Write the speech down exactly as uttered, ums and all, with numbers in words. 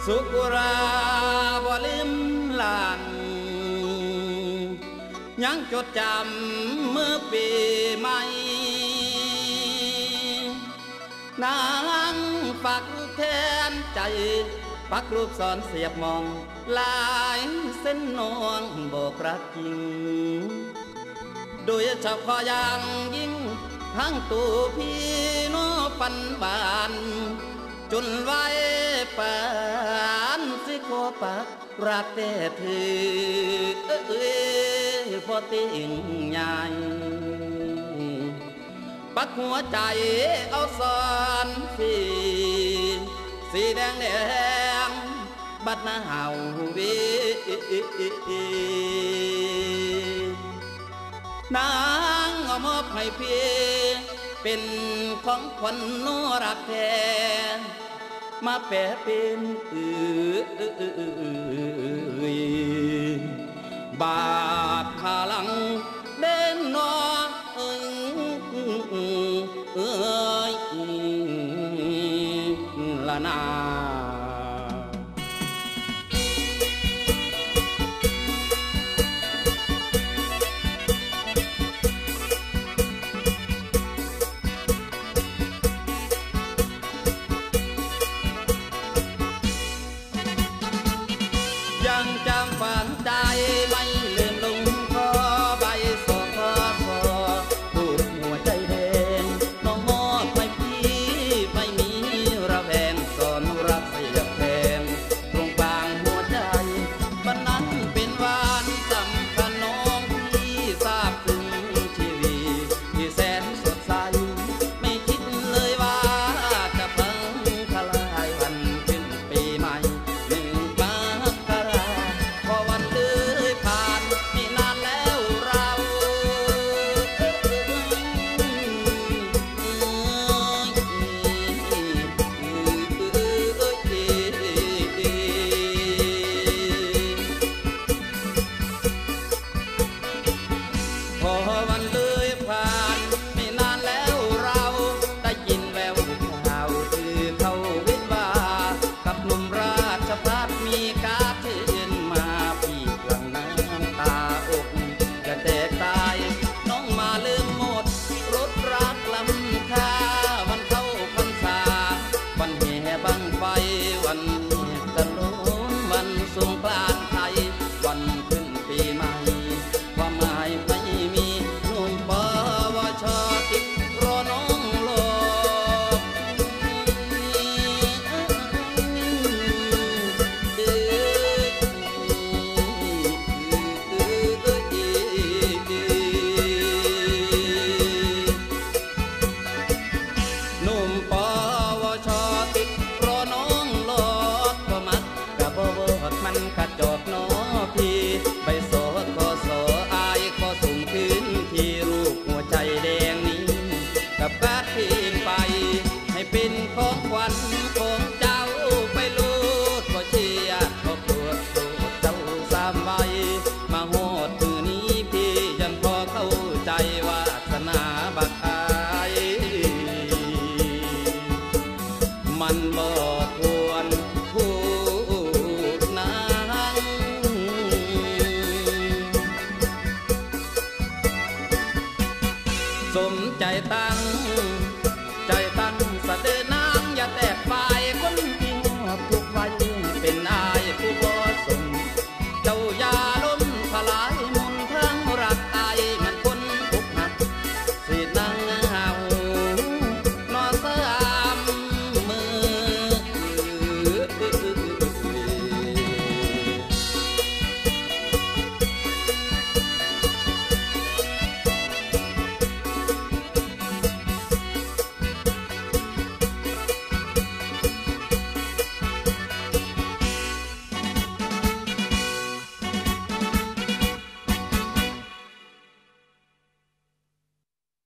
สุกุราบ่ลืมหลังยังจดจำเมื่อปีใหม่นางฝากแทนใจปักรูปสอนเสียบมองลายเส้นนวลโบกรักจริงโดยเฉพาะอย่างยิ่งทั้งตัวพี่น้อปันบานจนไว้ปานสิโคปักรักแต่เธอเอ้ยพอติ่งใหญ่ปักหัวใจเอาสอนสีสีแดงแดงบัดหน้าเห่าวีนางเอามอบให้พี่เป็นของขวัญนรักแท้มาแปะเป็นเอือบาดขาหลังเด่นนอเอ้ยละนายังจำฝังใจไม่ลืมลงคอใบสอคอคอผูกหัวใจแดงน้องมอบให้พี่ไม่มีระแวงสอนรักเสียบแทงตรงกลางหัวใจวันนั้นเป็นวันสำคัญน้องพี่ทราบถึงชีวิตที่แสนสดใสไม่คิดเลยว่าจะพังทลายวันขึ้นปีใหม่หนึ่งมาพอวันเลยผ่านไม่นานแล้วเราพอวันเลยผ่านไม่นานแล้วเราได้ยินแววข่าวคือเขาวิวากับหนุ่มราชพัฒมีการเชิญมาพี่หลังน้ำตาอกจะแตกตายน้องมาลืมหมดรถรักลำคาวันเข้าพรรษาวันแห่บั้งไฟวันตะลุนวันสงกรานต์ไทยวันขึ้นปีใหม่ความหมายไม่มีหนุ่มปวชติดรอน้องรอหนุ่มปวชติดรอน้องรอก็มักกะบ่วดมันกระจอกน้อพี่ไปโสดก็โสอายก็ส่งคืนที่รูปหัวใจแดงนี้กับการที่ไปให้เป็นของขวัญของเจ้าไปลูดก็เชียร์ก็ปวดโสดเจ้าสามใบมาโหดมือนี้